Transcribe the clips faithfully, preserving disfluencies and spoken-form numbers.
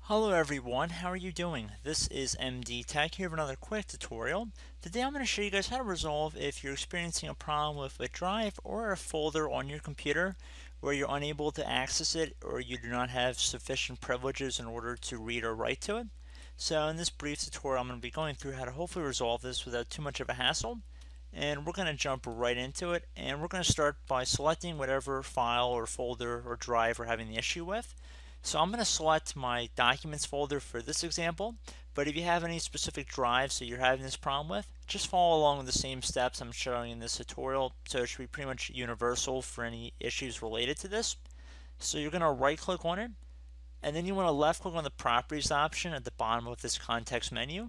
Hello everyone, how are you doing? This is M D Tech here with another quick tutorial. Today I'm going to show you guys how to resolve if you're experiencing a problem with a drive or a folder on your computer where you're unable to access it or you do not have sufficient privileges in order to read or write to it. So in this brief tutorial I'm going to be going through how to hopefully resolve this without too much of a hassle. And we're going to jump right into it, and we're going to start by selecting whatever file or folder or drive we're having the issue with. So I'm going to select my documents folder for this example, but if you have any specific drives that you're having this problem with, just follow along with the same steps I'm showing in this tutorial, so it should be pretty much universal for any issues related to this. So you're going to right click on it, and then you want to left click on the properties option at the bottom of this context menu.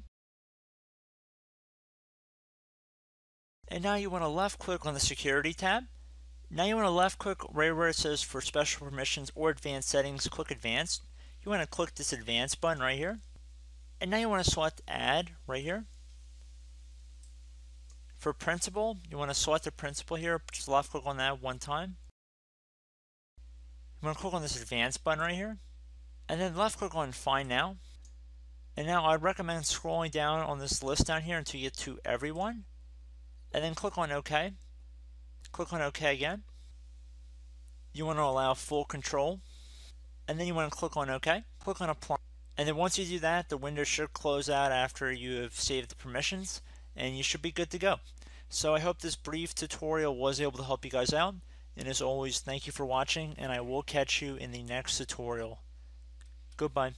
And now you want to left click on the security tab. Now you want to left click right where it says for special permissions or advanced settings, click advanced. You want to click this advanced button right here. And now you want to select add right here. For principal, you want to select the principal here, just left click on that one time. You want to click on this advanced button right here. And then left click on find now. And now I'd recommend scrolling down on this list down here until you get to everyone. And then click on OK. Click on OK again. You want to allow full control, and then you want to click on OK. Click on Apply, and then once you do that, the window should close out after you have saved the permissions, and you should be good to go. So I hope this brief tutorial was able to help you guys out, and as always, thank you for watching, and I will catch you in the next tutorial. Goodbye.